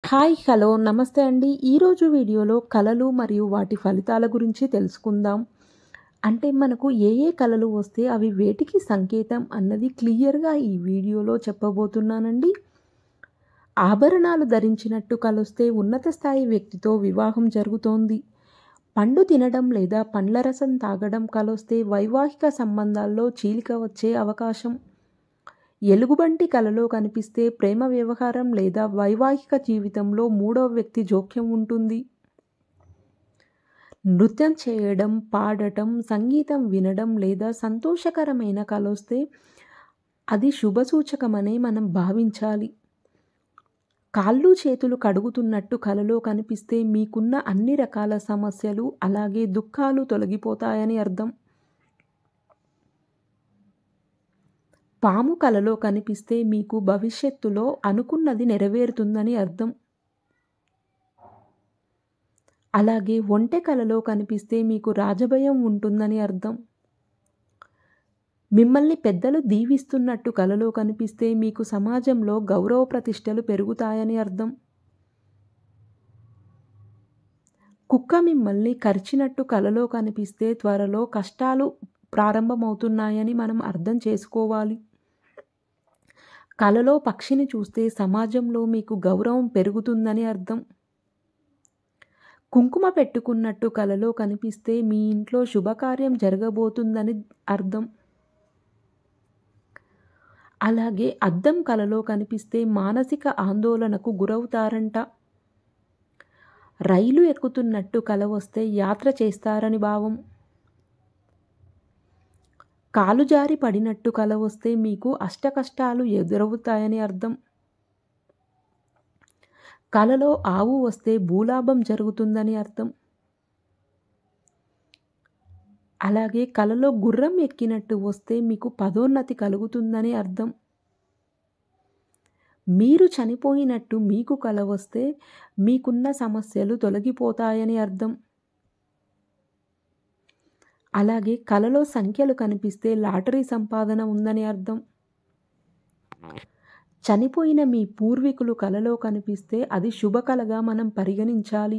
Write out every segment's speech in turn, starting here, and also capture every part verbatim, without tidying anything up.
Hi hello నమస్తే అండి. ఈరోజు వీడియోలో కళలు మరియు వాటి ఫలితాల గురించి తెలుసుకుందాం. అంటే మనకు ఏ ఏ కళలు వస్తే అవి వేటికి సంకేతం అన్నది క్లియర్‌గా ఈ వీడియోలో చెప్పబోతున్నానండి. ఆభరణాలు ధరించినట్టు కలొస్తే ఉన్నత స్థాయి వ్యక్తితో వివాహం జరుగుతోంది. పండు తినడం లేదా పండ్ల రసం తాగడం కలొస్తే వైవాహిక సంబంధాల్లో చీలిక వచ్చే అవకాశం. ఎలుగుబంటి కలలో కనిపిస్తే ప్రేమ వ్యవహారం లేదా వైవాహిక జీవితంలో మూడో వ్యక్తి జోక్యం ఉంటుంది. నృత్యం చేయడం, పాడటం, సంగీతం వినడం లేదా సంతోషకరమైన కలొస్తే అది శుభసూచకమనే మనం భావించాలి. కాళ్ళు చేతులు కడుగుతున్నట్టు కలలో కనిపిస్తే మీకున్న అన్ని రకాల సమస్యలు అలాగే దుఃఖాలు తొలగిపోతాయని అర్థం. పాము కలలో కనిపిస్తే మీకు భవిష్యత్తులో అనుకున్నది నెరవేరుతుందని అర్థం. అలాగే ఒంటె కలలో కనిపిస్తే మీకు రాజభయం ఉంటుందని అర్థం. మిమ్మల్ని పెద్దలు దీవిస్తున్నట్టు కలలో కనిపిస్తే మీకు సమాజంలో గౌరవ ప్రతిష్టలు పెరుగుతాయని అర్థం. కుక్క మిమ్మల్ని కరిచినట్టు కలలో కనిపిస్తే త్వరలో కష్టాలు ప్రారంభమవుతున్నాయని మనం అర్థం చేసుకోవాలి. కలలో పక్షిని చూస్తే సమాజంలో మీకు గౌరవం పెరుగుతుందని అర్థం. కుంకుమ పెట్టుకున్నట్టు కలలో కనిపిస్తే మీ ఇంట్లో శుభకార్యం జరగబోతుందని అర్థం. అలాగే అద్దం కలలో కనిపిస్తే మానసిక ఆందోళనకు గురవుతారంట. రైలు ఎక్కుతున్నట్టు కల వస్తే యాత్ర చేస్తారని భావం. కాలు జారి పడినట్టు కల వస్తే మీకు అష్టకష్టాలు ఎదురవుతాయని అర్థం. కలలో ఆవు వస్తే భూలాభం జరుగుతుందని అర్థం. అలాగే కలలో గుర్రం ఎక్కినట్టు వస్తే మీకు పదోన్నతి కలుగుతుందని అర్థం. మీరు చనిపోయినట్టు మీకు కల వస్తే మీకున్న సమస్యలు తొలగిపోతాయని అర్థం. అలాగే కలలో సంఖ్యలు కనిపిస్తే లాటరీ సంపాదన ఉందని అర్థం. చనిపోయిన మీ పూర్వీకులు కలలో కనిపిస్తే అది శుభకళగా మనం పరిగణించాలి.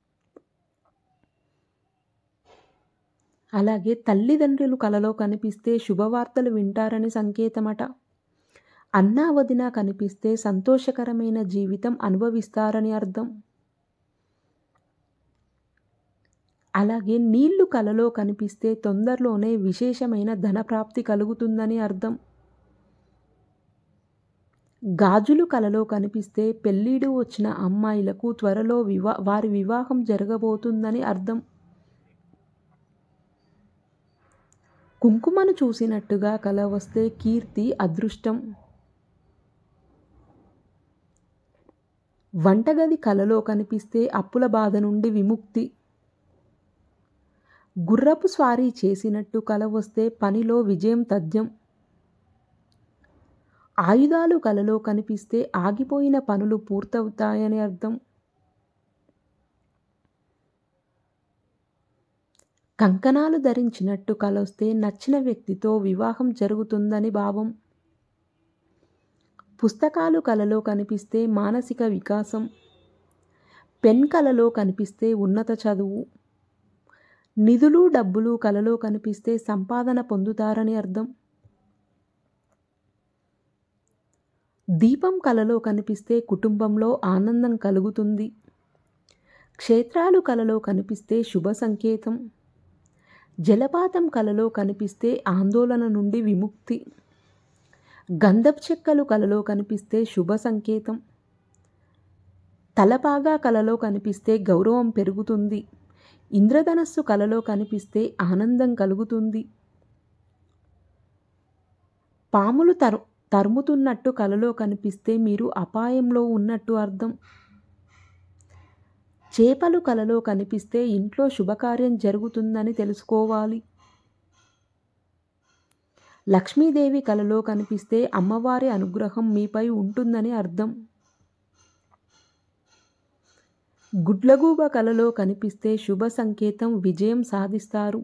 అలాగే తల్లిదండ్రులు కలలో కనిపిస్తే శుభవార్తలు వింటారని సంకేతమట. అన్నా వదిన కనిపిస్తే సంతోషకరమైన జీవితం అనుభవిస్తారని అర్థం. అలాగే నీళ్లు కలలో కనిపిస్తే తొందరలోనే విశేషమైన ధనప్రాప్తి కలుగుతుందని అర్థం. గాజులు కలలో కనిపిస్తే పెళ్ళిడు వచ్చిన అమ్మాయిలకు త్వరలో వివా వారి వివాహం జరగబోతుందని అర్థం. కుంకుమను చూసినట్టుగా కల వస్తే కీర్తి, అదృష్టం. వంటగది కలలో కనిపిస్తే అప్పుల బాధ నుండి విముక్తి. గుర్రపు స్వారీ చేసినట్టు కల వస్తే పనిలో విజయం తథ్యం. ఆయుధాలు కలలో కనిపిస్తే ఆగిపోయిన పనులు పూర్తవుతాయని అర్థం. కంకణాలు ధరించినట్టు కలొస్తే నచ్చిన వ్యక్తితో వివాహం జరుగుతుందని భావం. పుస్తకాలు కలలో కనిపిస్తే మానసిక వికాసం. పెన్ కలలో కనిపిస్తే ఉన్నత చదువు. నిధులు డబ్బులు కలలో కనిపిస్తే సంపాదన పొందుతారని అర్థం. దీపం కలలో కనిపిస్తే కుటుంబంలో ఆనందం కలుగుతుంది. క్షేత్రాలు కలలో కనిపిస్తే శుభ సంకేతం. జలపాతం కలలో కనిపిస్తే ఆందోళన నుండి విముక్తి. గంధపు చెక్కలు కలలో కనిపిస్తే శుభ సంకేతం. తలపాగా కలలో కనిపిస్తే గౌరవం పెరుగుతుంది. ఇంద్రధనస్సు కలలో కనిపిస్తే ఆనందం కలుగుతుంది. పాములు తరు తరుముతున్నట్టు కలలో కనిపిస్తే మీరు అపాయంలో ఉన్నట్టు అర్థం. చేపలు కలలో కనిపిస్తే ఇంట్లో శుభకార్యం జరుగుతుందని తెలుసుకోవాలి. లక్ష్మీదేవి కలలో కనిపిస్తే అమ్మవారి అనుగ్రహం మీపై ఉంటుందని అర్థం. గుడ్లగూబ కలలో కనిపిస్తే శుభ సంకేతం, విజయం సాధిస్తారు.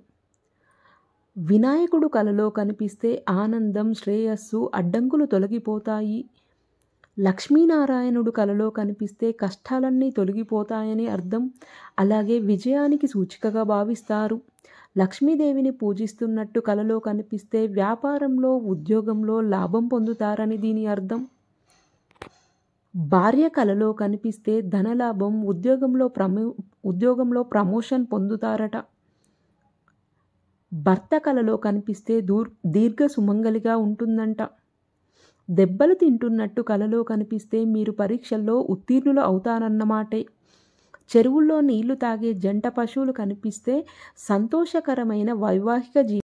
వినాయకుడు కలలో కనిపిస్తే ఆనందం, శ్రేయస్సు, అడ్డంకులు తొలగిపోతాయి. లక్ష్మీనారాయణుడు కలలో కనిపిస్తే కష్టాలన్నీ తొలగిపోతాయని అర్థం. అలాగే విజయానికి సూచికగా భావిస్తారు. లక్ష్మీదేవిని పూజిస్తున్నట్టు కలలో కనిపిస్తే వ్యాపారంలో, ఉద్యోగంలో లాభం పొందుతారని దీని అర్థం. భార్య కలలో కనిపిస్తే ధనలాభం, ఉద్యోగంలో ప్రమో ఉద్యోగంలో ప్రమోషన్ పొందుతారట. భర్త కలలో కనిపిస్తే దూర్ దీర్ఘ సుమంగలిగా ఉంటుందంట. దెబ్బలు తింటున్నట్టు కలలో కనిపిస్తే మీరు పరీక్షల్లో ఉత్తీర్ణులు అవుతారన్నమాటే. చెరువుల్లో నీళ్లు తాగే జంట పశువులు కనిపిస్తే సంతోషకరమైన వైవాహిక జీ